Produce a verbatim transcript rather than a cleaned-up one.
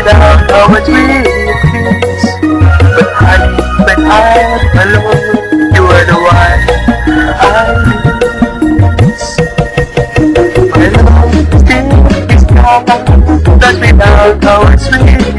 without our dreams. But honey, when I'm alone, you are the one I miss. My love still is gone, cause without our dreams.